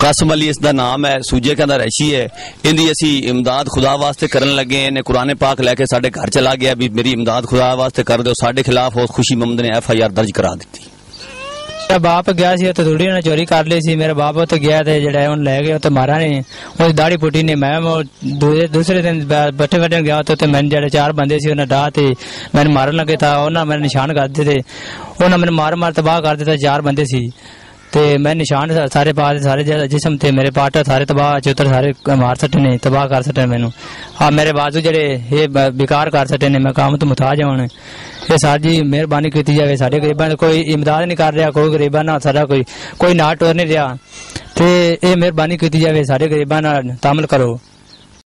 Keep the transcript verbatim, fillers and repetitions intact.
कासिम अली इसका नाम है, सूजे का रैशी है। इनकी असी इमदाद खुदा वास्ते करन लगे। इन्हें कुरान पाक लैके साढ़े घर चला गया भी मेरी इमदाद खुदा वास्ते कर दो। साढ़े खिलाफ उस खुशी मोहम्मद ने एफ आई आर दर्ज करा दी। मेरा बाप गया सी तो थोड़ी उन्हें चोरी कर ली सी। मेरा बाप तो गया थे जड़ा उन्हें लै गया तो मारा नहीं, उसकी दाढ़ी पुटी नहीं। मैं दूसरे दिन बट्ठे बट्ठे गया तो मैंने जड़े चार बंदे सी उन्हें डाह थे, मैंने मारन लगे था। उन्हें मैंने निशान कर दिए थे, उन्हें मैंने मार मार तबाह कर दिया। चार बंदे सी ते मैं निशान सारे पा सारे जिसम थे मेरे पार्ट सारे तबाह चौतर सारे मार सटे ने, तबाह कर सटे मैनू। हाँ मेरे बाजू जड़े ये बेकार कर सटे ने, मैं काम तो मुताज हूं। ये सर जी मेहरबानी की जाए। साढ़े गरीबां कोई इमदाद नहीं कर रहा, कोई गरीबां ना सारा कोई कोई ना टोर नहीं रहा। ते ये मेहरबानी की जाए, साढ़े गरीबां नाल तामल करो।